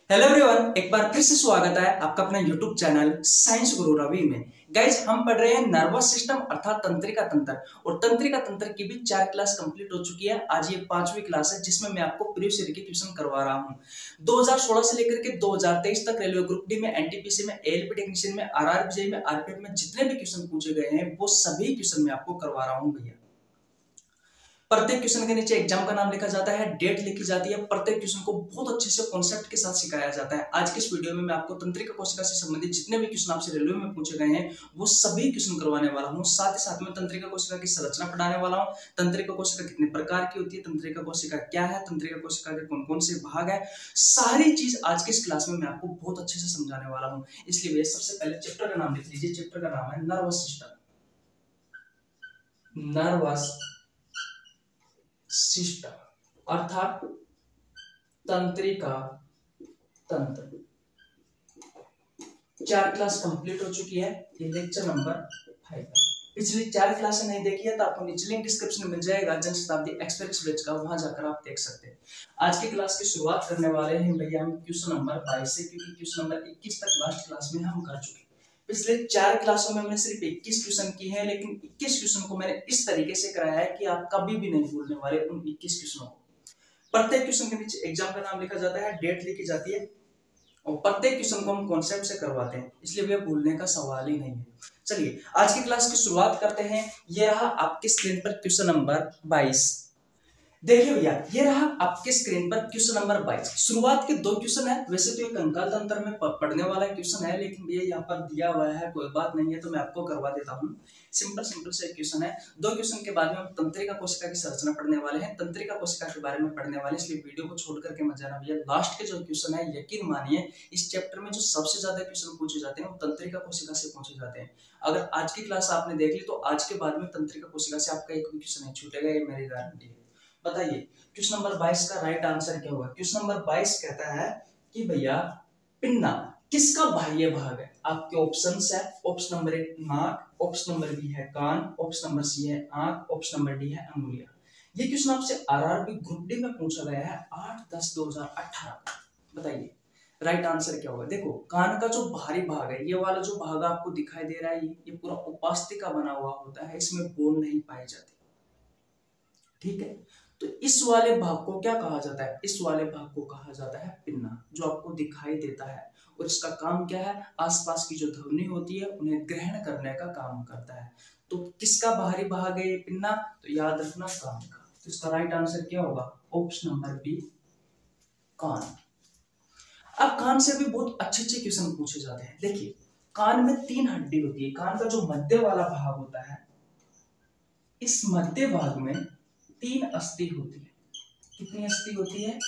Hello everyone, एक बार फिर से स्वागत है आपका अपना यूट्यूब चैनल साइंस गुरु रवि में। गाइज, हम पढ़ रहे हैं नर्वस सिस्टम अर्थात तंत्रिका तंत्र। और तंत्रिका तंत्र की भी 4 क्लास कंप्लीट हो चुकी है। आज ये 5वीं क्लास है जिसमें मैं आपको प्रीवियस ईयर की क्वेश्चन करवा रहा हूँ। 2016 से लेकर के 2023 तक रेलवे ग्रुप डी में, एनटीपीसी में, एएलपी टेक्नीशियन में, आरआरबी में, आरपीएफ में जितने भी क्वेश्चन पूछे गए हैं वो सभी क्वेश्चन मैं आपको करवा रहा हूँ भैया। प्रत्येक क्वेश्चन के नीचे एग्जाम का नाम लिखा जाता है, डेट लिखी जाती है। प्रत्येक क्वेश्चन को बहुत अच्छे से कॉन्सेप्ट के साथ सिखाया जाता है। आज के इस वीडियो में मैं आपको तंत्रिका कोशिका से संबंधित जितने भी क्वेश्चन आपसे रेलवे में पूछे गए हैं वो सभी क्वेश्चन करवाने वाला हूँ। साथ ही साथ में तंत्रिका कोशिका की संरचना पढ़ाने वाला हूँ। तंत्रिका कोशिका कितने प्रकार की होती है, तंत्रिका कोशिका क्या है, तंत्रिका कोशिका के कौन कौन से भाग है, सारी चीज आज की इस क्लास में मैं आपको बहुत अच्छे से समझाने वाला हूँ। इसलिए सबसे पहले चैप्टर का नाम लिख लीजिए। चैप्टर का नाम है नर्वस सिस्टम। नर्वस सिस्टम अर्थात तंत्रिका तंत्र। 4 क्लास कंप्लीट हो चुकी है। ये लेक्चर नंबर 5 है। पिछली 4 क्लासें नहीं देखी है तो आपको नीचे लिंक डिस्क्रिप्शन में मिल जाएगा, जनशताब्दी एक्सप्रेस बैच का, वहां जाकर आप देख सकते हैं। आज की क्लास की शुरुआत करने वाले हैं भैया हम क्वेश्चन नंबर 22 से, क्योंकि क्वेश्चन नंबर 21 तक लास्ट क्लास में हम कर चुके हैं। पिछले 4 क्लासों में हमने सिर्फ 21 क्वेश्चन की है, लेकिन 21 क्वेश्चन को मैंने इस तरीके से कराया है कि आप कभी भी नहीं भूलने वाले उन 21 क्वेश्चनों को। प्रत्येक क्वेश्चन के नीचे एग्जाम का नाम लिखा जाता है, डेट लिखी जाती है और प्रत्येक क्वेश्चन को हम कॉन्सेप्ट से करवाते हैं, इसलिए भैया भूलने का सवाल ही नहीं है। चलिए आज की क्लास की शुरुआत करते हैं। यह रहा आपकी स्क्रीन पर क्वेश्चन नंबर 22। देखिए भैया, ये रहा आपके स्क्रीन पर क्वेश्चन नंबर 22। शुरुआत के 2 क्वेश्चन है। वैसे तो ये कंकाल तंत्र में पढ़ने वाला क्वेश्चन है, लेकिन भैया यहाँ पर दिया हुआ है, कोई बात नहीं है, तो मैं आपको करवा देता हूँ। सिंपल से क्वेश्चन है। 2 क्वेश्चन के बाद में हम तंत्रिका कोशिका की संरचना पढ़ने वाले हैं, तंत्रिका कोशिका के बारे में पढ़ने वाले, इसलिए वीडियो को छोड़ करके मत जाना भैया। लास्ट के जो क्वेश्चन है, यकीन मानिए इस चैप्टर में जो सबसे ज्यादा क्वेश्चन पूछे जाते हैं वो तंत्रिका कोशिका से पूछे जाते हैं। अगर आज की क्लास आपने देख ली तो आज के बाद में तंत्रिका कोशिका से आपका एक भी क्वेश्चन नहीं छूटेगा, ये मेरी गारंटी है। बताइए क्वेश्चन नंबर 22 का राइट आंसर क्या होगा। क्वेश्चन नंबर 22 कहता है कि भैया पिन्ना किसका बाह्य भाग है। आपके ऑप्शंस है, ऑप्शन नंबर 1 नाक, ऑप्शन नंबर बी है कान, ऑप्शन नंबर सी है आंख, ऑप्शन नंबर डी है अंगुलियां। ये क्वेश्चन आपसे आरआरबी ग्रुप डी में पूछा गया है 8/10/2018। बताइए राइट आंसर क्या होगा। देखो कान का जो बाहरी भाग है, ये वाला जो भाग आपको दिखाई दे रहा है, ये पूरा उपास्थि का बना हुआ होता है, इसमें बोन नहीं पाई जाती। ठीक है, तो इस वाले भाग को क्या कहा जाता है, इस वाले भाग को कहा जाता है पिन्ना, जो आपको दिखाई देता है। और इसका काम क्या है, आसपास की जो ध्वनि होती है उन्हें ग्रहण करने का काम करता है। तो किसका बाहरी भाग है ये पिन्ना, तो याद रखना कान का। तो इसका राइट आंसर क्या होगा, ऑप्शन नंबर बी कान। अब कान से भी बहुत अच्छे अच्छे क्वेश्चन पूछे जाते हैं। देखिए कान में 3 हड्डी होती है। कान का जो मध्य वाला भाग होता है, इस मध्य भाग में 3 अस्थि होती है। कितनी अस्थि होती है,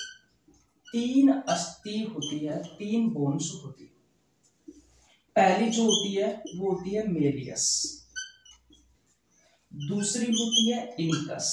3 अस्थि होती है, 3 बोन्स होती है। पहली जो होती है वो होती है मेलियस, दूसरी होती है इनिकस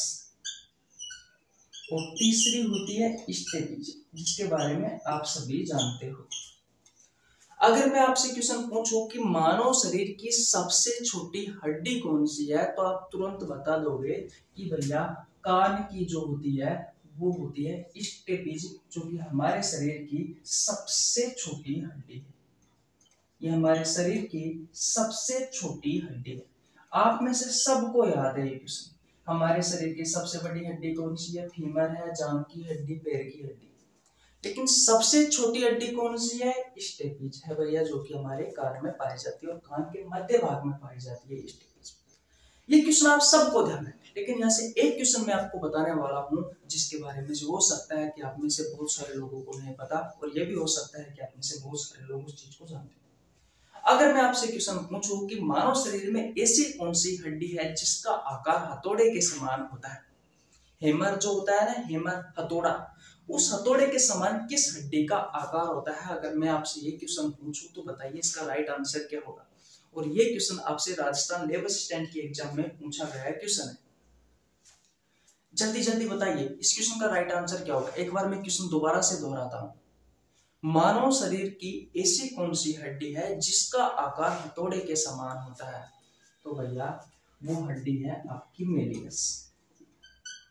और तीसरी होती है स्टेपिज, जिसके बारे में आप सभी जानते हो। अगर मैं आपसे क्वेश्चन पूछूं कि मानव शरीर की सबसे छोटी हड्डी कौन सी है, तो आप तुरंत बता दोगे कि भैया कान की जो होती है वो होती है स्टेपिज, जो कि हमारे शरीर की सबसे छोटी हड्डी है। ये हमारे शरीर की सबसे छोटी हड्डी है। आप में से सबको याद है ये क्वेश्चन। हमारे शरीर की सबसे बड़ी हड्डी कौन सी है, फीमर है, जांघ की हड्डी, पैर की हड्डी। लेकिन सबसे छोटी हड्डी कौन सी है, स्टेपिज है भैया, जो कि हमारे कान में पाई जाती है और कान के मध्य भाग में पाई जाती है स्टेपिज। ये क्वेश्चन आप सबको ध्यान है, लेकिन यहाँ से एक क्वेश्चन मैं आपको बताने वाला हूँ जिसके बारे में जो हो सकता है कि आप में से बहुत सारे लोगों को नहीं पता, और ये भी हो सकता है कि आप में से बहुत सारे लोग उस चीज को जानते हैं। अगर मैं आपसे क्वेश्चन पूछूं कि मानव शरीर में ऐसी कौन सी हड्डी है जिसका आकार हथौड़े के समान होता है। हेमर जो होता है ना, हेमर हथौड़ा, उस हथौड़े के समान किस हड्डी का आकार होता है। अगर मैं आपसे ये क्वेश्चन पूछूं तो बताइए इसका राइट आंसर क्या होगा। और ये क्वेश्चन आपसे राजस्थान लेबर असिस्टेंट की एग्जाम में पूछा गया क्वेश्चन है। जल्दी जल्दी बताइए इस क्वेश्चन का राइट आंसर क्या होगा। एक बार मैं क्वेश्चन दोबारा से दोहराता हूं। मानव शरीर की ऐसी कौन सी हड्डी है जिसका आकार हथौड़े के समान होता है, तो भैया वो हड्डी है आपकी मेलियस।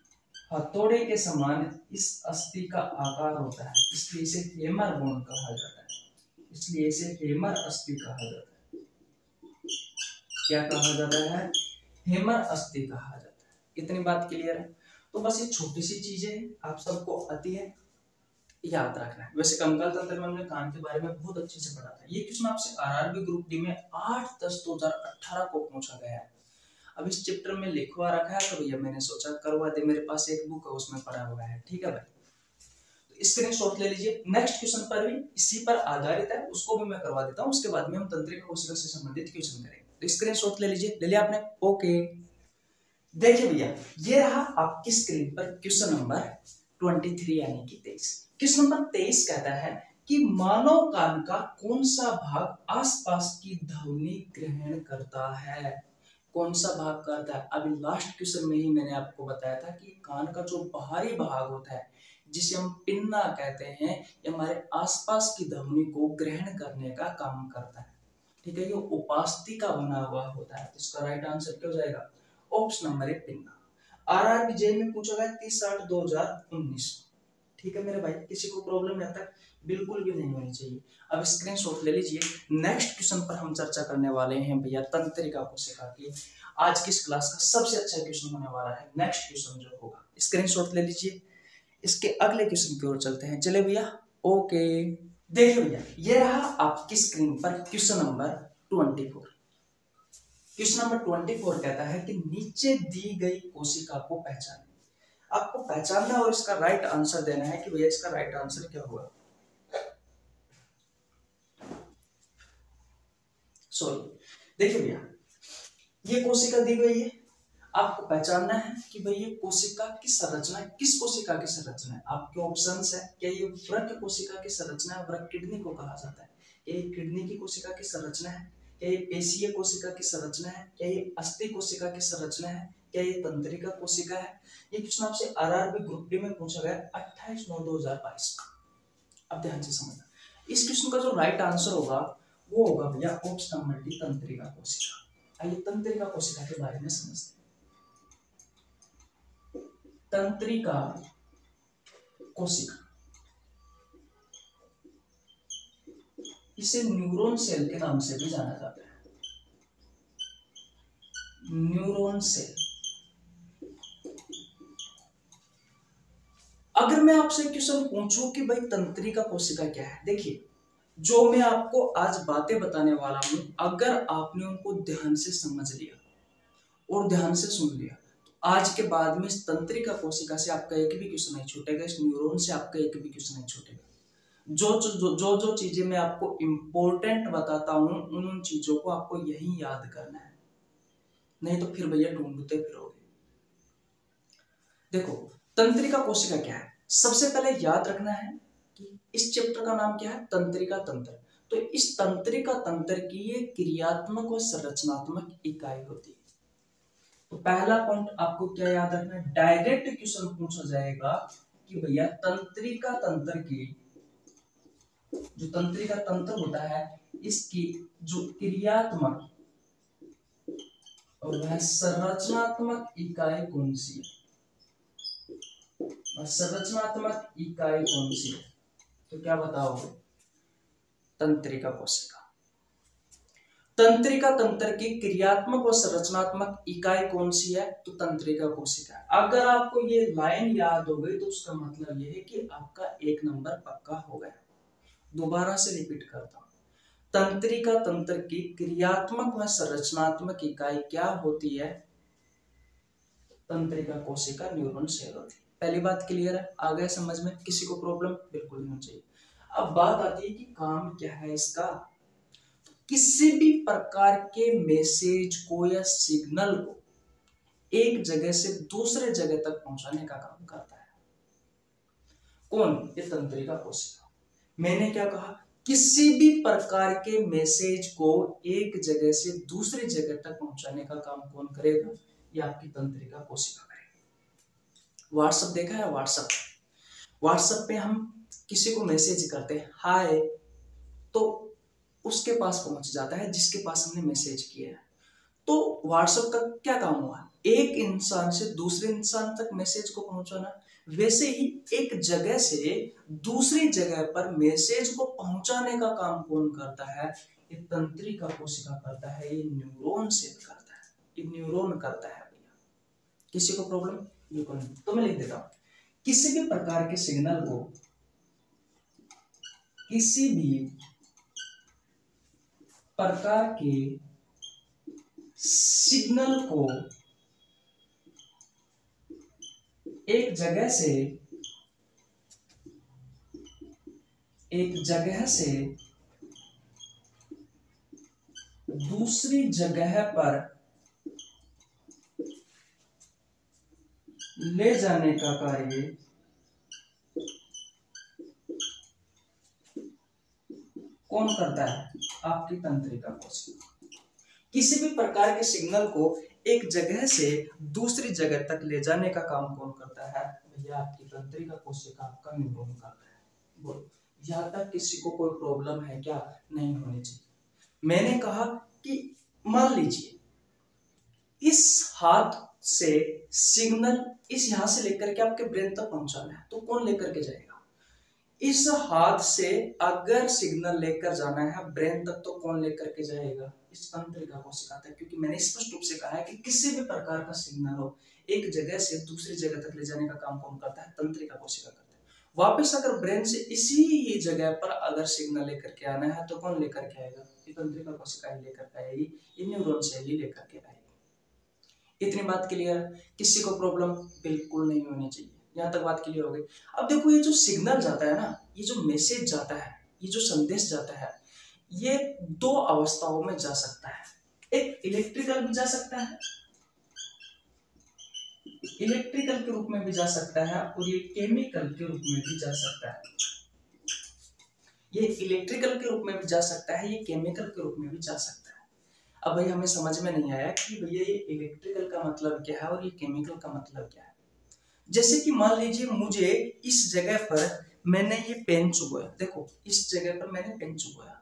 हथौड़े के समान इस अस्थि का आकार होता है, इसलिए इसे हेमर बोन कहा जाता है। इसलिए इसे हेमर अस्थि कहा जाता है। क्या कहा जाता है? हेमर अस्थि कहा जाता है। इतनी बात क्लियर है? तो बस ये छोटी सी चीजें आप सबको आती है, याद रखना है। वैसे कंकाल तंत्र में हमने कान के बारे में बहुत अच्छे से पढ़ा था। ये क्वेश्चन आपसे आरआरबी ग्रुप डी में 8/10/2018 को पूछा गया है। अब इस चैप्टर में लिखवा रखा है तो भैया मैंने सोचा करवा दे, मेरे पास एक बुक है उसमें पढ़ा हुआ है। ठीक है भाई, तो स्क्रीनशॉट ले लीजिए। नेक्स्ट क्वेश्चन पर भी इसी पर आधारित है, उसको भी मैं करवा देता हूँ, उसके बाद में हम तंत्रिका कोशिका से संबंधित क्वेश्चन करेंगे। तो स्क्रीनशॉट ले लीजिए। ले लिया आपने? ओके, देखिए भैया, ये रहा आपकी स्क्रीन पर क्वेश्चन नंबर 23 यानी कि 23। क्वेश्चन नंबर 23 कहता है कि मानव कान का कौन सा भाग आसपास की ध्वनि ग्रहण करता है? कौन सा भाग करता है? अभी लास्ट क्वेश्चन में ही मैंने आपको बताया था कि कान का जो बाहरी भाग होता है, जिसे हम पिन्ना कहते हैं, ये हमारे आसपास की ध्वनि को ग्रहण करने का काम करता है। ठीक है, ये उपास्थि का बना हुआ होता है। इसका राइट आंसर क्या हो जाएगा? ऑप्शन नंबर 1 पिन्ना। आरआरबी जेई में पूछा गया 30/8/2019। ठीक है मेरे भाई, किसी को प्रॉब्लम यहाँ तक बिल्कुल भी नहीं होनी चाहिए। अब स्क्रीनशॉट ले लीजिए। नेक्स्ट क्वेश्चन पर हम चर्चा करने वाले हैं भैया तंत्रिका कोशिका की। आज की इस क्लास का सबसे अच्छा क्वेश्चन होने वाला है नेक्स्ट क्वेश्चन जो होगा। स्क्रीनशॉट ले लीजिए। इसके अगले क्वेश्चन की ओर चलते हैं। चले भैया, ओके। देखिए भैया, ये रहा आपकी स्क्रीन पर क्वेश्चन नंबर 24। क्वेश्चन नंबर 24 कहता है कि नीचे दी गई कोशिका को पहचानें। आपको पहचानना और इसका राइट आंसर देना है कि भैया इसका राइट आंसर क्या हुआ। सॉरी, देखिए भैया, ये कोशिका दी गई है, आपको पहचानना है कि भाई ये कोशिका की संरचना किस कोशिका की संरचना है। आपके ऑप्शंस है, क्या ये वृक्क कोशिका की संरचना है? वृक्क किडनी को कहा जाता है। ये किडनी की कोशिका की संरचना है? क्या ये पेशीय कोशिका की संरचना है? क्या ये अस्थि कोशिका की संरचना है? क्या ये तंत्रिका कोशिका है? ये क्वेश्चन आपसे आरआरबी ग्रुप डी में पूछा गया 28/9/2022 का। अब ध्यान से समझना, इस क्वेश्चन का जो राइट आंसर होगा वो होगा भैया ऑप्शन नंबर डी तंत्रिका कोशिका। आइए तंत्रिका कोशिका के बारे में समझते हैं। तंत्रिका कोशिका, इसे न्यूरॉन सेल के नाम से भी जाना जाता है। Neuron cell. अगर मैं आपसे क्वेश्चन पूछूं कि भाई तंत्रिका कोशिका क्या है, देखिए जो मैं आपको आज बातें बताने वाला हूं, अगर आपने उनको ध्यान से समझ लिया और ध्यान से सुन लिया, आज के बाद में इस तंत्रिका कोशिका से आपका एक भी क्वेश्चन नहीं छूटेगा, इस न्यूरॉन से आपका एक भी क्वेश्चन नहीं छूटेगा। जो चीजें मैं आपको इंपॉर्टेंट बताता हूं, उन चीजों को आपको यही याद करना है, नहीं तो फिर भैया ढूंढते फिरोगे। देखो तंत्रिका कोशिका क्या है, सबसे पहले याद रखना है कि इस चैप्टर का नाम क्या है? तंत्रिका तंत्र। तो इस तंत्रिका तंत्र की ये क्रियात्मक और संरचनात्मक इकाई होती है। तो पहला पॉइंट आपको क्या याद रखना है? डायरेक्ट क्वेश्चन पूछा जाएगा कि भैया तंत्रिका तंत्र की, जो तंत्रिका तंत्र होता है, इसकी जो क्रियात्मक और वह संरचनात्मक इकाई कौन सी है? संरचनात्मक इकाई कौन सी है? तो क्या बताओगे? तंत्रिका कोशिका। तंत्रिका तंत्र की क्रियात्मक और संरचनात्मक इकाई कौन सी है? तो तंत्रिका कोशिका। अगर आपको ये लाइन याद हो गई तो उसका मतलब यह है कि आपका 1 नंबर पक्का हो गया। दोबारा से रिपीट करता हूं, तंत्रिका तंत्र की क्रियात्मक व संरचनात्मक इकाई क्या होती है? तंत्रिका कोशिका, न्यूरॉन सेल होती है। पहली बात क्लियर है? आ गया समझ में? किसी को प्रॉब्लम बिल्कुल नहीं चाहिए। अब बात आती है कि काम क्या है इसका। किसी भी प्रकार के मैसेज को या सिग्नल को एक जगह से दूसरे जगह तक पहुंचाने का काम करता है। कौन? ये तंत्रिका कोशिका। मैंने क्या कहा? किसी भी प्रकार के मैसेज को एक जगह से दूसरी जगह तक पहुंचाने का काम कौन करेगा? ये आपकी तंत्रिका कोशिका करेगी। व्हाट्सएप देखा है? व्हाट्सएप पे हम किसी को मैसेज करते हैं हाय, तो उसके पास पहुंच जाता है जिसके पास हमने मैसेज किया है। तो व्हाट्सएप का क्या काम हुआ, एक इंसान से दूसरे इंसान तक मैसेज को पहुंचाना। वैसे ही एक जगह से दूसरी जगह पर मैसेज को पहुंचाने का काम कौन करता है, ये तंत्रिका कोशिका करता है, ये न्यूरॉन सेल करता है, ये न्यूरॉन करता है भैया। किसी को प्रॉब्लम? बिल्कुल नहीं। तो मैं लिख देता हूं, किसी भी प्रकार के सिग्नल को, किसी भी प्रकार के सिग्नल को एक जगह से दूसरी जगह पर ले जाने का कार्य कौन करता है, आपकी तंत्रिका कोशिका। किसी भी प्रकार के सिग्नल को एक जगह से दूसरी जगह तक ले जाने का काम कौन करता है भैया, आपकी तंत्रिका कोशिका, आपका न्यूरॉन करता है। बोलो, यहाँ तक किसी को कोई प्रॉब्लम है क्या? नहीं होनी चाहिए। मैंने कहा कि मान लीजिए इस हाथ से सिग्नल इस यहां से लेकर के आपके ब्रेन तक पहुंचाना है, तो कौन लेकर के जाएगा? इस हाथ से अगर सिग्नल लेकर जाना है ब्रेन तक, तो कौन लेकर के जाएगा? इस तंत्रिका कोशिका तक। क्योंकि मैंने स्पष्ट रूप से कहा है कि किसी भी प्रकार का सिग्नल हो एक जगह से दूसरी जगह तक ले जाने का काम कौन करता है? तंत्रिका कोशिका करता है। वापस अगर ब्रेन से इसी जगह पर अगर सिग्नल लेकर के आना है, तो कौन लेकर के आएगा? ये तंत्रिका कोशिका ही लेकर के आएगी, ये न्यूरॉन सेल ही लेकर के आएगी। इतनी बात क्लियर? किसी को प्रॉब्लम बिल्कुल नहीं होनी चाहिए। यहाँ तक बात क्लियर हो गई। अब देखो, ये जो सिग्नल जाता है ना, ये जो मैसेज जाता है, ये जो संदेश जाता है, ये दो अवस्थाओं में जा सकता है। एक इलेक्ट्रिकल भी जा सकता है, इलेक्ट्रिकल के रूप में भी जा सकता है, और ये केमिकल के रूप में भी जा सकता है। ये इलेक्ट्रिकल के रूप में भी जा सकता है, ये केमिकल के रूप में भी जा सकता है। अब भाई हमें समझ में नहीं आया कि भैया ये इलेक्ट्रिकल का मतलब क्या है और ये केमिकल का मतलब क्या है। जैसे कि मान लीजिए मुझे इस जगह पर मैंने ये पेन चुभोया, देखो इस जगह पर मैंने पेन चुभोया,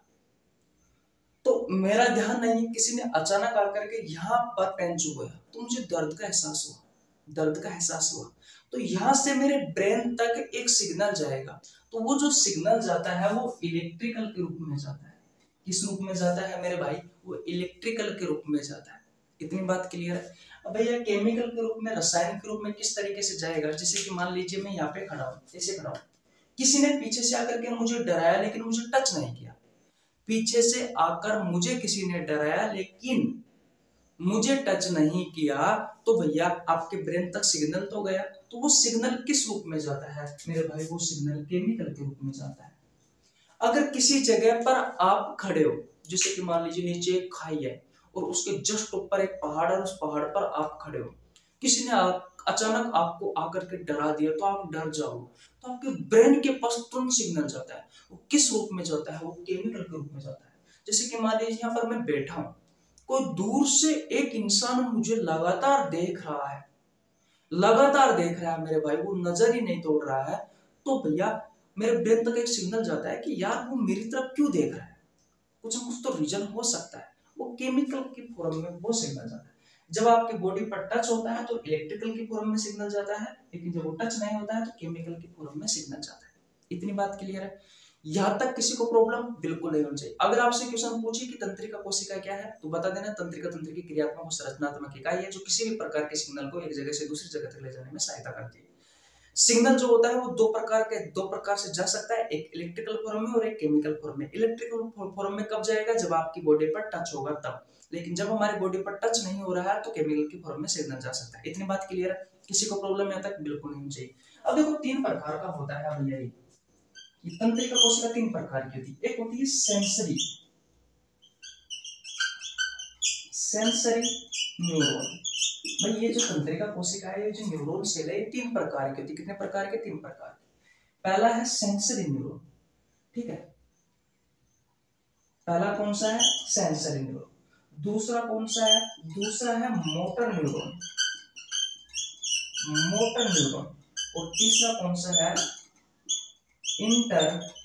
तो मेरा ध्यान नहीं, किसी ने अचानक आकर के यहाँ पर पेन चुभोया, तो मुझे दर्द का एहसास हुआ, दर्द का एहसास हुआ, तो यहाँ से मेरे ब्रेन तक एक सिग्नल जाएगा। तो वो जो सिग्नल जाता है वो इलेक्ट्रिकल के रूप में जाता है। किस रूप में जाता है मेरे भाई? वो इलेक्ट्रिकल के रूप में जाता है। इतनी बात क्लियर है? अब भैया केमिकल के रूप में, रसायन के रूप में किस तरीके से जाएगा? जैसे कि मान लीजिए मैं यहाँ पे खड़ा हूँ, ऐसे खड़ा हूँ, किसी ने पीछे से आकर के मुझे डराया लेकिन मुझे टच नहीं किया। पीछे से आकर मुझे किसी ने डराया लेकिन मुझे टच नहीं किया, तो भैया आपके ब्रेन तक सिग्नल तो गया। तो वो सिग्नल किस रूप में जाता है मेरे भाई? वो सिग्नल केमिकल के रूप में जाता है। अगर किसी जगह पर आप खड़े हो, जैसे कि मान लीजिए नीचे एक खाई है और उसके जस्ट ऊपर एक पहाड़ है, उस पहाड़ पर आप खड़े हो, किसी ने अचानक आपको आकर के डरा दिया, तो आप डर जाओगे, तो आपके ब्रेन के पास तुरंत सिग्नल जाता है। वो किस रूप में जाता है? वो केमिकल के रूप में जाता है। जैसे कि मान लीजिए यहाँ पर मैं बैठा हूँ, कोई दूर से एक इंसान मुझे लगातार देख रहा है, लगातार देख रहा है मेरे भाई, वो नजर ही नहीं तोड़ रहा है, तो भैया मेरे ब्रेन तक एक सिग्नल जाता है कि यार वो मेरी तरफ क्यों देख रहा है, कुछ ना कुछ तो रीजन हो सकता है। वो केमिकल की फॉर्म में वो सिग्नल जाता है। जब आपकी बॉडी पर टच होता है तो इलेक्ट्रिकल की फॉर्म में सिग्नल जाता है, लेकिन जब वो टच नहीं होता है तो केमिकल की फॉर्म में सिग्नल जाता है। इतनी बात क्लियर है? यहाँ तक किसी को प्रॉब्लम बिल्कुल नहीं होनी चाहिए। अगर आपसे क्वेश्चन पूछे कि तंत्रिका कोशिका क्या है, तो बता देना तंत्रिका तंत्र की क्रियात्मक और संरचनात्मक इकाई है जो किसी भी प्रकार के सिग्नल को एक जगह से दूसरी जगह तक ले जाने में सहायता करती है। सिग्नल जो होता है वो दो प्रकार से जा सकता है, एक इलेक्ट्रिकल फॉर्म में और एक केमिकल फॉर्म में। इलेक्ट्रिकल फॉर्म में कब जाएगा? जब आपकी बॉडी पर टच होगा तब, लेकिन जब हमारी बॉडी पर टच नहीं हो रहा है तो केमिकल की फॉर्म में सिग्नल जा सकता है। इतनी बात क्लियर है? किसी को प्रॉब्लम यहाँ तक बिल्कुल नहीं चाहिए। अब देखो तीन प्रकार का होता है भैया, ये तंत्रिका कोशिका तीन प्रकार की होती है। एक होती है सेंसरी न्यूरॉन। भाई ये जो तंत्रिका कोशिका है, ये जो न्यूरॉन सेल है, ये तीन प्रकार की होती है। कितने प्रकार के? तीन प्रकार के। पहला है सेंसरी न्यूरॉन, ठीक है, पहला कौन सा है? Sensory neuron. दूसरा कौन सा है? दूसरा है मोटर न्यूरॉन, मोटर न्यूरॉन। और तीसरा कौन सा है? Intermediate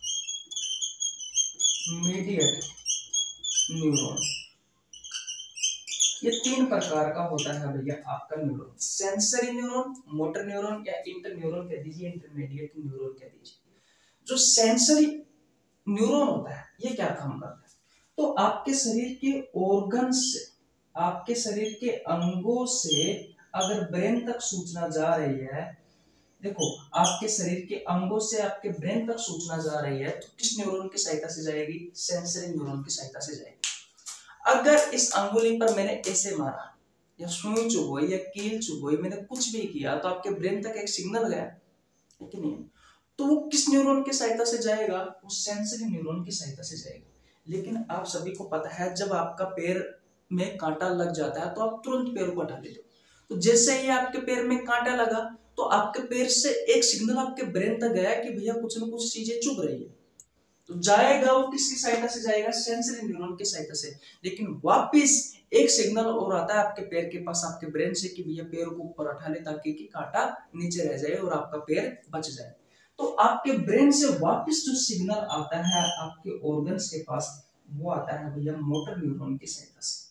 neuron. ये 3 प्रकार का होता है भैया आपका neuron, sensory neuron, motor neuron या इंटर न्यूरॉन कह दीजिए, इंटरमीडिएट न्यूरॉन कह दीजिए। जो सेंसरी न्यूरॉन होता है ये क्या काम करता है, तो आपके शरीर के ऑर्गन से, आपके शरीर के अंगों से अगर ब्रेन तक सूचना जा रही है, देखो आपके शरीर के अंगों से आपके ब्रेन तक सूचना जा रही है, तो किस न्यूरॉन की सहायता से जाएगी, सेंसरी न्यूरॉन की सहायता से जाएगी। अगर इस अंगुली पर मैंने ऐसे मारा या सुई चुभोई या कील चुभोई, मैंने कुछ भी किया तो आपके ब्रेन तक एक सिग्नल गया है कि नहीं, तो वो किस न्यूरॉन की सहायता से जाएगा, वो सेंसरी न्यूरॉन की सहायता से जाएगा। लेकिन आप सभी को पता है जब आपका पैर में कांटा लग जाता है तो आप तुरंत पैर को हटा लेते हो, तो जैसे ही आपके पैर में कांटा लगा तो आपके पैर से एक सिग्नल आपके ब्रेन तक गया कि भैया कुछ न कुछ चीजें चुभ रही है, तो जाएगा वो किसकी सहायता से जाएगा, सेंसरी न्यूरॉन की सहायता से। लेकिन वापस एक सिग्नल और आता है आपके पैर के पास, आपके ब्रेन से कि भैया पैर को ऊपर उठा ले ताकि कि कांटा नीचे रह जाए और आपका पैर बच जाए। तो आपके ब्रेन से वापस जो सिग्नल आता है आपके ऑर्गन्स के पास, वो आता है भैया मोटर न्यूरॉन की सहायता से,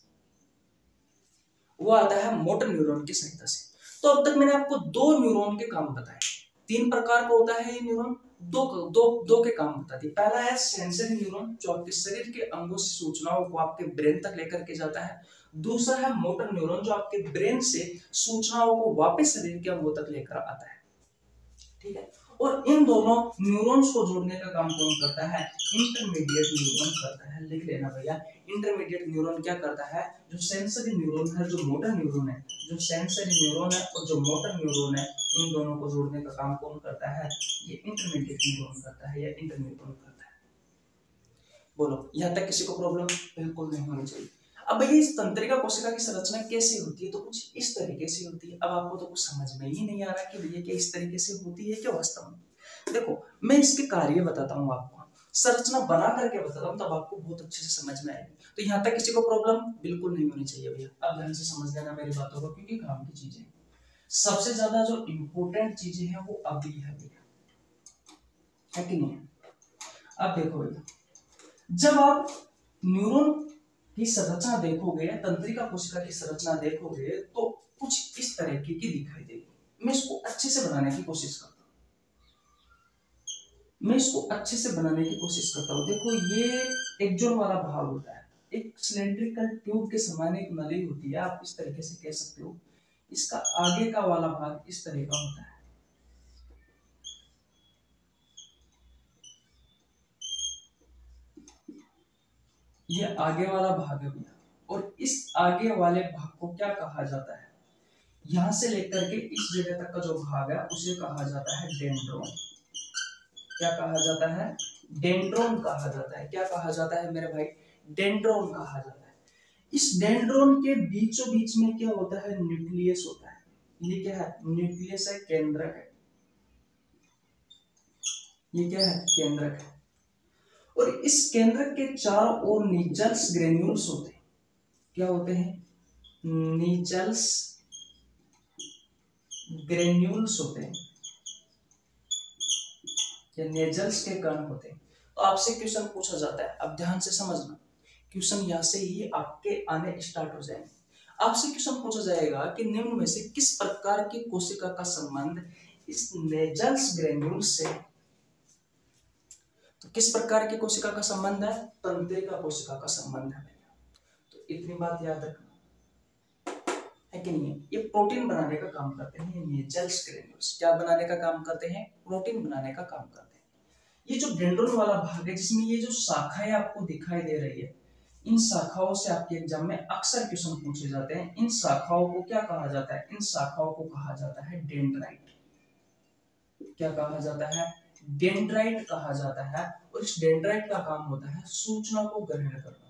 वो आता है मोटर न्यूरॉन की सहायता से। तो अब तक मैंने आपको 2 न्यूरॉन के काम बताए, 3 प्रकार का होता है ये न्यूरॉन, दो के काम बता दिए। पहला है सेंसरी न्यूरॉन जो आपके शरीर के अंगों से सूचनाओं को आपके ब्रेन तक लेकर के जाता है। दूसरा है मोटर न्यूरॉन जो आपके ब्रेन से सूचनाओं को वापस शरीर के अंगों तक लेकर आता है, ठीक है। और इन दोनों न्यूरॉन्स को जोड़ने का काम कौन करता है, इंटरमीडिएट न्यूरॉन करता है। लिख लेना भैया, इंटरमीडिएट न्यूरॉन क्या करता है, जो सेंसरी न्यूरॉन है, जो मोटर न्यूरॉन है, जो सेंसरी न्यूरॉन है और जो मोटर न्यूरॉन है, इन दोनों को जोड़ने का काम कौन करता है, ये इंटरमीडिएट न्यूरॉन करता है या इंटरन्यूरॉन करता है। बोलो यहाँ तक किसी को प्रॉब्लम बिल्कुल नहीं होनी चाहिए। अब भैया इस तंत्रिका कोशिका की संरचना कैसे होती है, तो कुछ इस तरीके से होती है। अब आपको तो कुछ समझ में ही नहीं आ रहा कि भैया क्या इस तरीके से होती है क्या वास्तव में। देखो मैं इसके कार्य बताता हूँ आपको, संरचना बना करके बताता हूँ, तब आपको बहुत अच्छे से समझ में आएगी। तो यहाँ तक किसी को प्रॉब्लम बिल्कुल नहीं होनी चाहिए भैया। अब ध्यान से समझ लेना मेरी बातों को, क्योंकि काम की चीजें सबसे ज्यादा जो इम्पोर्टेंट चीजें हैं वो अभी है भैया, है कि नहीं। अब देखो भैया, जब आप न्यूरॉन की संरचना देखोगे, तंत्रिका कोशिका की संरचना देखोगे, तो कुछ इस तरह की दिखाई देगी। मैं इसको अच्छे से बनाने की कोशिश करता हूँ, देखो ये एक जोड़ वाला भाग होता है, एक सिलेंड्रिकल ट्यूब के समान एक नली होती है, आप इस तरीके से कह सकते हो। इसका आगे का वाला भाग इस तरह का होता है, ये आगे वाला भाग है भैया। और इस आगे वाले भाग को क्या कहा जाता है, यहां से लेकर के इस जगह तक का जो भाग है उसे कहा जाता है डेंड्रोन। क्या कहा जाता है, डेंड्रोन कहा जाता है। क्या कहा जाता है मेरे भाई, डेंड्रोन कहा जाता है। इस डेंड्रोन के बीचों बीच में क्या होता है, न्यूक्लियस होता है। ये क्या है, न्यूक्लियस है, केंद्रक है। ये क्या है, केंद्रक है। और इस केंद्रक के चारों ओर नीजल्स ग्रेन्यूल्स होते हैं। क्या होते हैं, नीजल्स ग्रेन्यूल्स होते हैं या नेजल्स के कण होते हैं। तो आपसे क्वेश्चन पूछा जाता है, अब ध्यान से समझना, क्वेश्चन यहां से ही आपके आने स्टार्ट हो जाएंगे। आपसे क्वेश्चन पूछा जाएगा कि निम्न में से किस प्रकार की कोशिका का संबंध इस नेजल्स ग्रेन्यूल्स से, तो किस प्रकार की कोशिका का संबंध है, तंत्रिका कोशिका का संबंध है। तो इतनी बात याद रखना है कि नहीं। ये प्रोटीन बनाने का काम करते हैं, नेजल्स ग्रेन्यूल्स क्या बनाने का काम करते हैं, प्रोटीन बनाने का काम करते हैं। ये जो डेंड्रोन वाला भाग है, जिसमें ये जो शाखाएं आपको दिखाई दे रही है, इन शाखाओं से आपके एग्जाम में अक्सर क्वेश्चन पूछे जाते हैं। इन शाखाओं को क्या कहा जाता है, इन शाखाओं को कहा जाता है डेंड्राइट। क्या कहा जाता है, डेंड्राइट कहा जाता है। और इस डेंड्राइट का काम होता है सूचना को ग्रहण करना,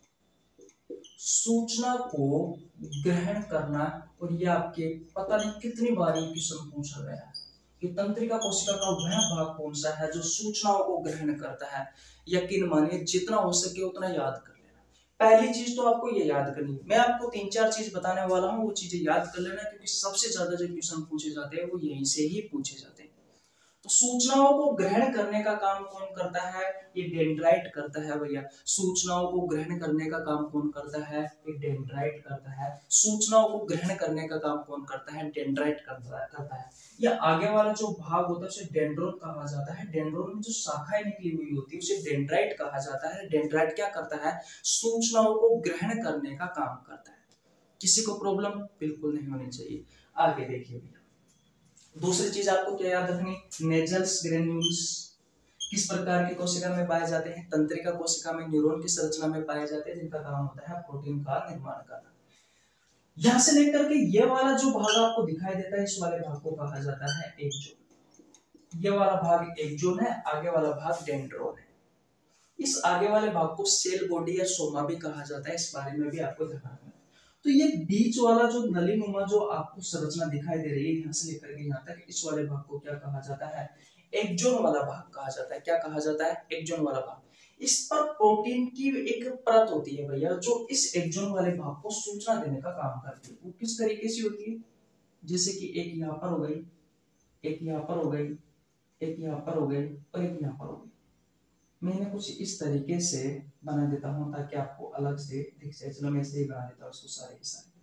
सूचना को ग्रहण करना। और ये आपके पता नहीं कितनी बार ये क्वेश्चन पूछा गया है कि तंत्रिका कोशिका का वह भाग कौन सा है जो सूचनाओं को ग्रहण करता है। यकीन मानिए जितना हो सके उतना याद कर लेना। पहली चीज तो आपको ये याद करनी, मैं आपको 3-4 चीज बताने वाला हूँ, वो चीजें याद कर लेना, क्योंकि सबसे ज्यादा जो क्वेश्चन पूछे जाते हैं वो यहीं से ही पूछे जाते हैं। तो सूचनाओं को ग्रहण करने का काम कौन करता है? ये डेंड्राइट करता है भैया। सूचनाओं को ग्रहण करने का काम कौन करता है? ये डेंड्राइट करता है। सूचनाओं को ग्रहण करने का काम कौन करता है? डेंड्राइट करता है। ये आगे वाला जो भाग होता है उसे डेंड्रोन कहा जाता है। डेंड्रोन में जो शाखाएं निकली हुई होती है उसे डेंड्राइट कहा जाता है। डेंड्राइट क्या करता है? सूचनाओं को ग्रहण करने का काम करता है। किसी को प्रॉब्लम बिल्कुल नहीं होनी चाहिए। आगे देखिए भैया, दूसरी चीज आपको क्या याद रखनी? नेजल्स ग्रेन्यूल्स किस प्रकार की कोशिका में पाए जाते हैं? तंत्रिका कोशिका में न्यूरॉन की संरचना में पाए जाते हैं, जिनका काम होता है प्रोटीन का निर्माण करना। यहां से लेकर के ये वाला जो भाग आपको दिखाई देता है, इस वाले भाग को कहा जाता है एक्सोन। ये वाला भाग एक्सोन है, आगे वाला भाग डेंड्रोन है। इस आगे वाले भाग को सेल बॉडी या सोमा भी कहा जाता है, इस बारे में भी आपको ध्यान रखना। तो ये बीच वाला जो नलीनुमा जो आपको संरचना दिखाई दे रही है यहाँ से लेकर के यहाँ तक, इस वाले भाग को क्या कहा जाता है? एक्सोन वाला भाग कहा जाता है। क्या कहा जाता है? एक्सोन वाला भाग। इस पर प्रोटीन की एक परत होती है भैया, जो इस एक्सोन वाले भाग को सूचना देने का काम करती है। वो किस तरीके से होती है? जैसे कि एक यहाँ पर हो गई, एक यहाँ पर हो गई, एक यहाँ पर हो गई और एक यहाँ पर हो गई। मैंने कुछ इस तरीके से बना देता हूं ताकि आपको अलग से दिख जाए। चलो मैं ऐसे ही बना देता हूं इसको सारे के सारे।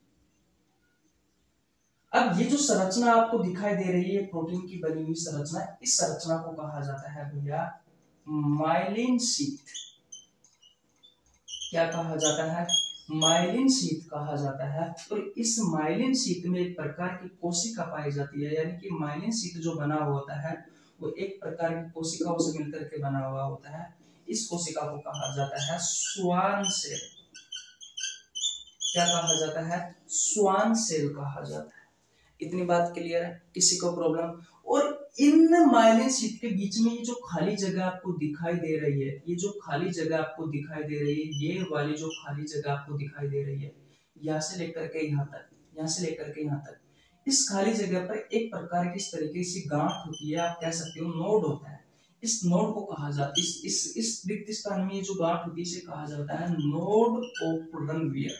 अब ये जो संरचना आपको दिखाई दे रही है प्रोटीन की बनी हुई संरचना, इस संरचना को कहा जाता है भैया माइलिन शीथ। क्या कहा जाता है? माइलिन शीथ कहा जाता है। और इस माइलिन शीथ में एक प्रकार की कोशिका पाई जाती है, यानी कि माइलिन शीथ जो बना हुआ होता है वो एक प्रकार की कोशिकाओं से मिलकर के बना हुआ होता है। इस कोशिका को कहा जाता है स्वान सेल। क्या कहा जाता है? स्वान सेल कहा जाता है। इतनी बात क्लियर है? किसी को प्रॉब्लम? और इन माइलिन शीथ के बीच में ये जो खाली जगह आपको दिखाई दे रही है, ये जो खाली जगह आपको दिखाई दे रही है, ये वाली जो खाली जगह आपको दिखाई दे रही है, यहाँ से लेकर के यहाँ तक, यहाँ से लेकर के यहाँ तक, इस खाली जगह पर एक प्रकार की इस तरीके से गांठ होती है, आप कह सकते हो नोड होता है। इस नोड को कहा जाता है, इस रिक्त स्थान में जो गांठ होती है इसे कहा जाता है नोड ऑफ रनवियर।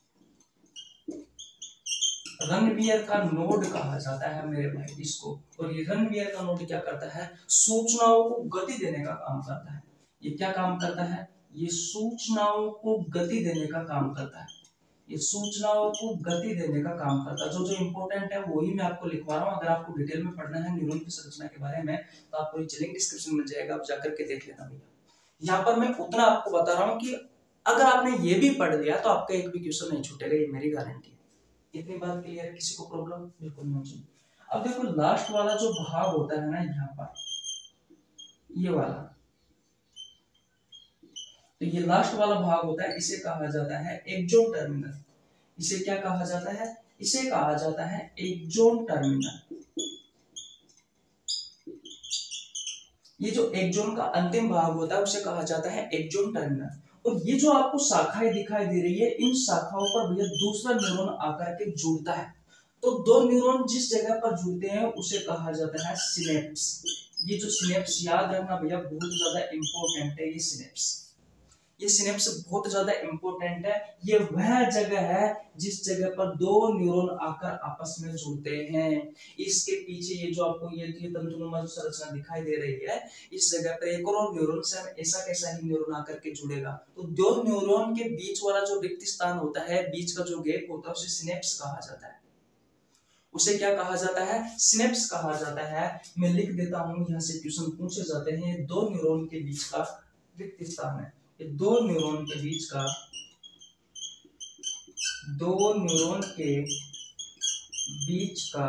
रनवियर का नोड कहा जाता है मेरे भाई इसको। और ये रनवियर का नोड क्या करता है? सूचनाओं को गति देने का काम करता है। ये क्या काम करता है? ये सूचनाओं को गति देने का काम करता है। ये सूचनाओं को गति देने का काम करता है। जो जो इंपॉर्टेंट है वही मैं आपको लिखवा रहा हूँ। अगर आपको डिटेल में पढ़ना है न्यूरॉन की संरचना के बारे में तो आपको नीचे लिंक डिस्क्रिप्शन मिल जाएगा, आप जाकर के देख लेना भैया। यहाँ पर मैं उतना आपको बता रहा हूँ कि अगर आपने ये भी पढ़ लिया तो आपका एक भी क्वेश्चन नहीं छूटेगा, ये मेरी गारंटी है। इतनी बात क्लियर है? किसी को प्रॉब्लम बिल्कुल नहीं चाहिए। अब देखो लास्ट वाला जो भाग होता है ना यहाँ पर, ये वाला, तो ये लास्ट वाला भाग होता है, इसे कहा जाता है एक्सोन टर्मिनल। इसे क्या कहा जाता है? इसे कहा जाता है एक्सोन टर्मिनल। ये जो एक्सोन का अंतिम भाग होता है उसे कहा जाता है एक्सोन टर्मिनल। और ये जो आपको शाखाएं दिखाई दे रही है, इन शाखाओं पर भैया दूसरा न्यूरॉन आकर के जुड़ता है। तो दो न्यूरॉन जिस जगह पर जुड़ते हैं उसे कहा जाता है सिनेप्स। ये जो सिनेप्स, याद रखना भैया बहुत ज्यादा इंपॉर्टेंट है। ये सिनेप्स बहुत ज्यादा इंपॉर्टेंट है। ये वह जगह है जिस जगह पर दो न्यूरॉन आकर आपस में जुड़ते हैं। इसके पीछे ये जो आपको ये तंतुनुमा जो संरचना दिखाई दे रही है, इस जगह पर एक और न्यूरॉन से ऐसा कैसा ही न्यूरॉन आकर के जुड़ेगा। तो दो न्यूरॉन के बीच वाला जो रिक्त स्थान होता है, बीच का जो गैप होता है उसे सिनेप्स कहा जाता है। उसे क्या कहा जाता है? सिनेप्स कहा जाता है। मैं लिख देता हूं, यहाँ से क्वेश्चन पूछे जाते हैं। दो न्यूरॉन के बीच का रिक्त स्थान है, दो न्यूरॉन के बीच का, दो न्यूरॉन के बीच का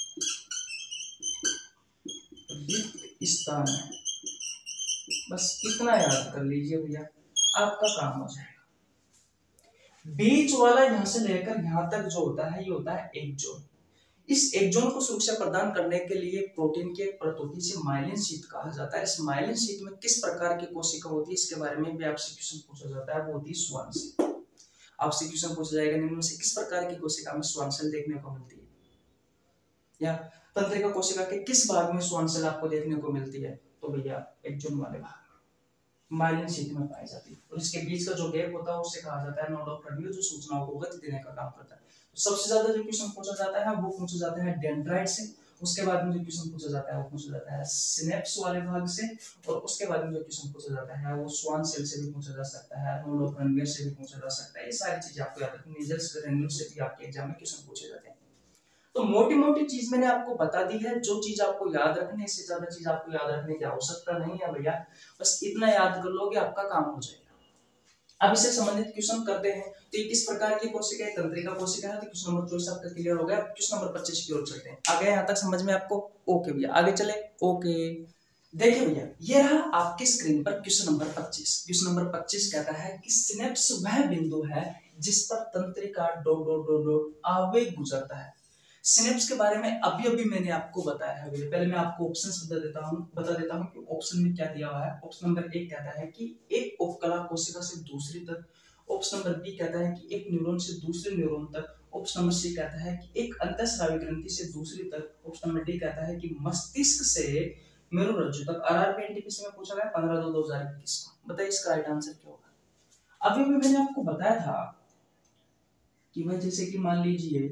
रिक्त स्थान है। बस इतना याद कर लीजिए भैया, आपका काम हो जाएगा। बीच वाला यहां से लेकर यहां तक जो होता है ये होता है एक्सोन। इस एक्सोन को सुरक्षा प्रदान करने के लिए प्रोटीन की एक परत होती है, इसे माइलिन शीथ कहा जाता है। इस माइलिन शीथ में किस प्रकार की कोशिका होती है इसके बारे में भी आपसे क्वेश्चन पूछा जाता है, वो होती है स्वान सेल। आपसे क्वेश्चन पूछा जाएगा निम्न में से किस प्रकार की कोशिका में स्वान सेल देखने को मिलती है, या तंत्रिका कोशिका के किस भाग में स्वान सेल आपको देखने को मिलती है? तो भैया एक्सोन वाले भाग में, माइलिन शीथ में पाई जाती है। और इसके बीच का जो गैप होता है उसे कहा जाता है नोड ऑफ रनवियर, जो सूचनाओं को गति देने का काम करता है। सबसे ज्यादा जो क्वेश्चन पूछा जाता है वो पूछा जाता है डेंड्राइट से, उसके बाद में जो क्वेश्चन पूछा जाता है वो पूछा जाता है सिनेप्स वाले भाग से, और उसके बाद में जो क्वेश्चन पूछा जाता है वो स्वान सेल से भी पूछा जा सकता है, रोल ऑफ रणवीर से भी पूछा जा सकता है। ये सारी चीजें आपको याद रखनी है, नेजल्स ग्रेन्यूल से भी आपके एग्जाम में क्वेश्चन पूछे जाते हैं। तो मोटी मोटी चीज मैंने आपको बता दी है, जो चीज आपको याद रखनी है, इससे ज्यादा चीज आपको याद रखने की आवश्यकता नहीं है भैया, बस इतना याद कर लोगे आपका काम हो जाएगा। अब इससे संबंधित क्वेश्चन करते हैं। तो ये किस प्रकार की कोशिका है, तंत्रिका कोशिका है। तो क्वेश्चन नंबर 24 आपका क्लियर हो गया। क्वेश्चन नंबर 25 की ओर चलते हैं। आ गया यहाँ तक समझ में आपको? ओके भैया, आगे चले। ओके, देखिए भैया, ये रहा आपकी स्क्रीन पर क्वेश्चन नंबर 25। क्वेश्चन नंबर 25 कहता है कि सिनेप्स वह बिंदु है जिस पर तंत्रिका डॉट डॉट डॉट डॉट आवेग गुजरता है। सिनेप्स के बारे में अभी अभी मैंने आपको बताया है। पहले मैं आपको ऑप्शंस बता देता हूं कि ऑप्शन में क्या दिया हुआ है। ऑप्शन नंबर 1 कहता है कि एक उपकला कोशिका से दूसरी तक। ऑप्शन नंबर बी कहता है कि एक न्यूरॉन से दूसरे न्यूरॉन तक। ऑप्शन नंबर सी कहता है कि एक अंतःस्रावी ग्रंथि से दूसरी तक। ऑप्शन नंबर डी कहता है कि मस्तिष्क से मेरुरज्जु तक। आरआरबी एनटीपीसी में पूछा गया 15/2/2021 को। बताइए इसका राइट आंसर क्या होगा? अभी भी मैंने आपको बताया था कि भाई जैसे कि मान लीजिए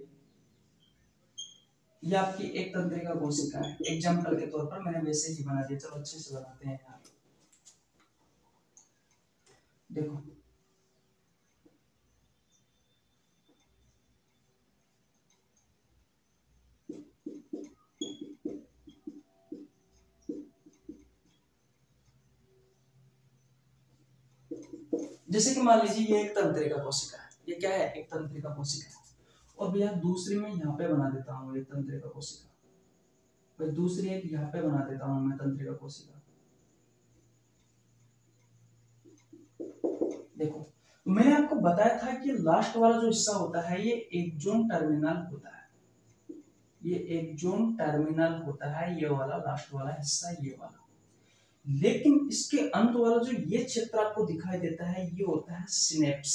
ये आपकी एक तंत्रिका कोशिका है, एग्जाम्पल के तौर पर मैंने वैसे ही बना दिया। चलो अच्छे से बनाते हैं यार। देखो जैसे कि मान लीजिए ये एक तंत्रिका कोशिका है। ये क्या है? एक तंत्रिका कोशिका है। और भैया दूसरी मैं यहाँ पे बना देता हूँ एक तंत्रिका कोशिका। भाई दूसरी एक यहाँ पे बना देता हूँ मैं तंत्रिका कोशिका। देखो मैंने आपको बताया था कि लास्ट वाला जो हिस्सा होता है ये एक्सोन टर्मिनल होता है। ये एक्सोन टर्मिनल होता है, ये वाला लास्ट वाला हिस्सा, ये वाला। लेकिन इसके अंत वाला जो ये क्षेत्र आपको दिखाई देता है ये होता है सिनेप्स।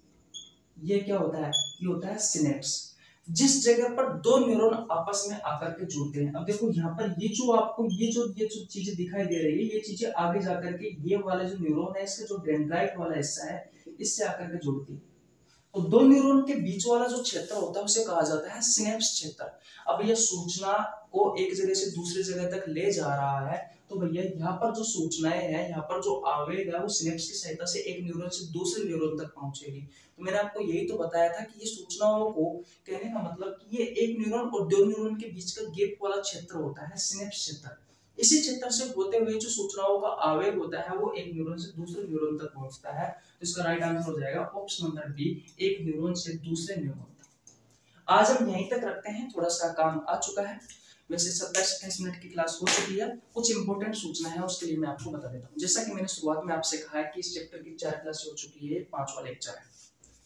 ये क्या होता है? ये होता है सिनेप्स। जिस जगह पर दो न्यूरॉन आपस में आकर के जुड़ते हैं। अब देखो यहाँ पर ये जो आपको ये जो चीजें दिखाई दे रही है, ये चीजें आगे जाकर के ये वाला जो न्यूरॉन है इसका जो डेंड्राइट वाला हिस्सा है इससे आकर के जुड़ती है। तो दो न्यूरॉन के बीच वाला जो क्षेत्र होता है उसे कहा जाता है सिनेप्स क्षेत्र। अब यह सूचना को एक जगह से दूसरी जगह तक ले जा रहा है, तो भैया यहाँ पर जो सूचनाएं हैं, यहाँ पर जो आवेग है वो सिनेप्स की सहायता से एक न्यूरॉन से दूसरे न्यूरॉन तक पहुंचेगी। तो मैंने आपको यही तो बताया था कि ये सूचनाओं को कहने का मतलब कि ये एक न्यूरॉन और दो न्यूरॉन के बीच का गैप वाला क्षेत्र होता है सिनेप्स क्षेत्र। इसी क्षेत्र से होते हुए जो सूचनाओं का आवेग होता है वो एक न्यूरॉन से दूसरे न्यूरॉन तक पहुंचता है। तो इसका राइट आंसर हो जाएगा ऑप्शन नंबर बी, एक न्यूरॉन से दूसरे न्यूरॉन तक। आज हम यहीं तक रखते हैं, थोड़ा सा काम आ चुका है। वैसे 27-28 मिनट की क्लास हो चुकी है। कुछ इंपॉर्टेंट सूचना है उसके लिए मैं आपको बता देता हूँ। जैसा कि मैंने शुरुआत में आपसे कहा है कि इस चैप्टर की 4 क्लास हो चुकी है, 5 वाला लेक्चर है।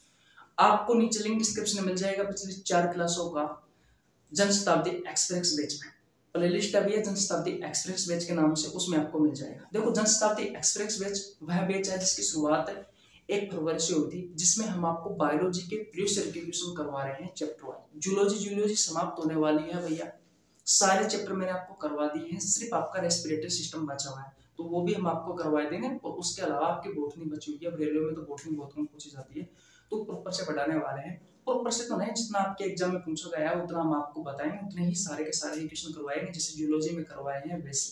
आपको नीचे लिंक डिस्क्रिप्शन में मिल जाएगा पिछली 4 क्लासों का जनशताब्दी एक्सप्रेस बैच में। प्लेलिस्ट अभी है जनशताब्दी एक्सप्रेस बैच के नाम से, उसमें आपको मिल जाएगा। देखो जनशताब्दी एक्सप्रेस बैच वह बैच है जिसकी शुरुआत 1 फरवरी से हुई थी, जिसमें हम आपको बायोलॉजी के प्रीवियस ईयर के क्वेश्चन करवा रहे हैं चैप्टर वाइज। जूलॉजी समाप्त होने वाली है भैया, सारे चैप्टर मैंने आपको करवा दिए हैं, सिर्फ आपका रेस्पिरेटरी सिस्टम बचा हुआ है तो वो भी हम आपको करवा देंगे। और उसके अलावा आपकी बॉटनी बची हुई है। रेलवे में तो बॉटनी बहुत कम पूछी जाती है, तो प्रॉपर से पढ़ाने वाले हैं। प्रॉपर से तो नहीं, जितना आपके एग्जाम में पूछा गया है उतना हम आपको बताएंगे, उतने ही सारे के सारे क्वेश्चन करवाएंगे जैसे जियोलॉजी में करवाए हैं वैसे।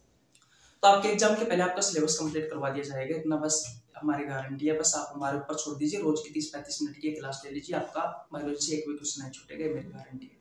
तो आपके एग्जाम के पहले आपका सिलेबस कंप्लीट करवा दिया जाएगा, इतना बस हमारी गारंटी है। बस आप हमारे ऊपर छोड़ दीजिए, रोज की 30-35 मिनट की क्लास ले लीजिए, आपका बायोलॉजी से एक भी क्वेश्चन नहीं छूटेगा, मेरी गारंटी है।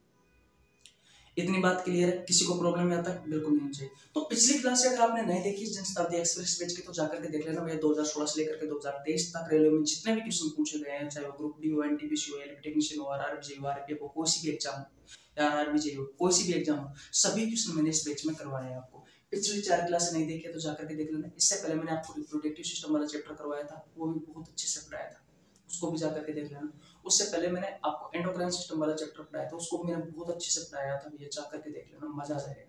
इतनी बात क्लियर है? किसी को प्रॉब्लम में आता है? बिल्कुल नहीं चाहिए। तो पिछली क्लास अगर आपने नहीं देखी जनशताब्दी एक्सप्रेस बैच की तो जाकर के देख लेना भैया। 2016 से लेकर के 2023 तक रेलवे में जितने भी क्वेश्चन पूछे गए हैं, चाहे वो ग्रुप डी हो, एनटीपीसी हो, टेक्नीशियन हो, आरआरबी जेईई, आरपीएफ हो, कोई सी भी एग्जाम हो, या आरआरबी जेईई हो, कोई सी भी एग्जाम हो, सभी क्वेश्चन मैंने इस बैच में करवाए हैं आपको। पिछली 4 क्लास नहीं देखी तो जाकर के देख लेना। इससे पहले मैंने आपको रिप्रोडक्टिव सिस्टम वाला चैप्टर करवाया था, वो भी बहुत अच्छे से पढ़ाया था, उसको भी जाकर के देख लेना। उससे पहले मैंने आपको एंडोक्राइन सिस्टम वाला चैप्टर पढ़ाया था, उसको मैंने बहुत अच्छे से पढ़ाया था, ये जाकर के देख लेना, मजा आ जाएगा।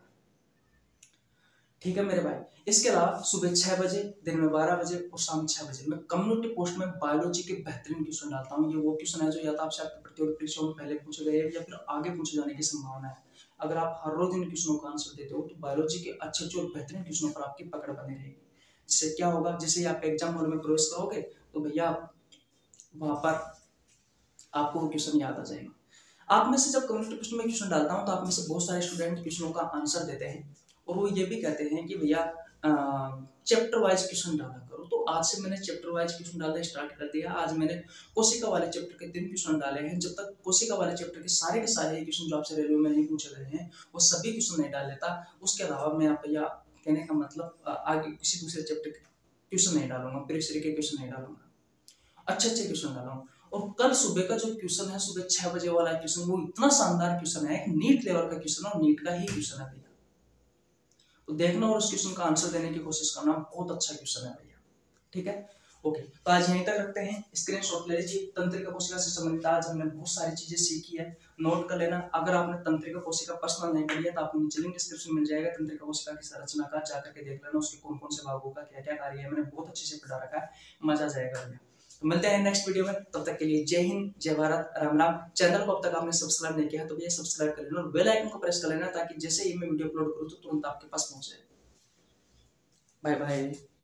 ठीक है मेरे भाई। इसके अलावा सुबह 6 बजे, दिन में 12 बजे और शाम 6 बजे मैं कम्युनिटी पोस्ट में बायोलॉजी के बेहतरीन क्वेश्चन डालता हूँ। ये वो क्वेश्चन है जो या तो आपसे आपकी प्रतियोगी परीक्षाओं में पहले पूछे गए या फिर आगे पूछे जाने की संभावना है। अगर आप हर रोज इन क्वेश्चनों का आंसर देते हो तो बायोलॉजी के अच्छे और बेहतरीन क्वेश्चनों पर आपकी पकड़ बनी रहेगी। जिससे क्या होगा, जैसे आप एग्जाम हॉल में प्रवेश करोगे तो भैया वहां पर आपको वो क्वेश्चन याद आ जाएगा। आप में से जब कम्युनिटी पोस्ट में क्वेश्चन डालता हूँ तो आप में से बहुत सारे स्टूडेंट क्वेश्चनों का आंसर देते हैं और वो ये भी कहते हैं कि भैया चैप्टर वाइज क्वेश्चन डाला करो। तो आज से मैंने चैप्टर वाइज क्वेश्चन डालना स्टार्ट कर दिया। आज मैंने कोशिका वाले चैप्टर के 3 क्वेश्चन डाले हैं। जब तक कोशिका वाले चैप्टर के सारे क्वेश्चन जो आपसे रेलवे में नहीं पूछे गए हैं वो सभी क्वेश्चन नहीं डाल लेता। उसके अलावा मैं आप भैया कहने का मतलब आगे किसी दूसरे चैप्टर के क्वेश्चन नहीं डालूंगा, प्रीवियस के क्वेश्चन नहीं डालूंगा, अच्छे अच्छे क्वेश्चन डालूंगा। और कल सुबह का जो क्वेश्चन है, सुबह 6 बजे वाला क्वेश्चन, वो इतना शानदार क्वेश्चन है, एक नीट लेवल का क्वेश्चन है और नीट का ही क्वेश्चन है भैया। तो देखना और उस क्वेश्चन का आंसर देने की कोशिश करना। बहुत अच्छा क्वेश्चन है भैया, ठीक है। ओके, तो आज यहीं तक रखते हैं। स्क्रीनशॉट ले लीजिए। तंत्रिका कोशिका से संबंधित आज हमने बहुत सारी चीजें सीखी है, नोट कर लेना। अगर आपने तंत्रिका कोशिका पर्सनल नहीं पढ़ी है तो आपको नीचे लिंक डिस्क्रिप्शन मिल जाएगा। तंत्रिका कोशिका की संरचना का जाकर के देख लेना, उसके कौन कौन से भागों का क्या क्या कार्य है, मैंने बहुत अच्छे से पढ़ा रखा है, मजा आ जाएगा भैया। तो मिलते हैं नेक्स्ट वीडियो में, तब तक के लिए जय हिंद, जय भारत, राम राम। चैनल को अब तक आपने सब्सक्राइब नहीं किया है तो भैया सब्सक्राइब कर लेना और बेल आइकन को प्रेस कर लेना ताकि जैसे ही मैं वीडियो अपलोड करूँ तो तुरंत आपके पास पहुंच जाए। Bye bye.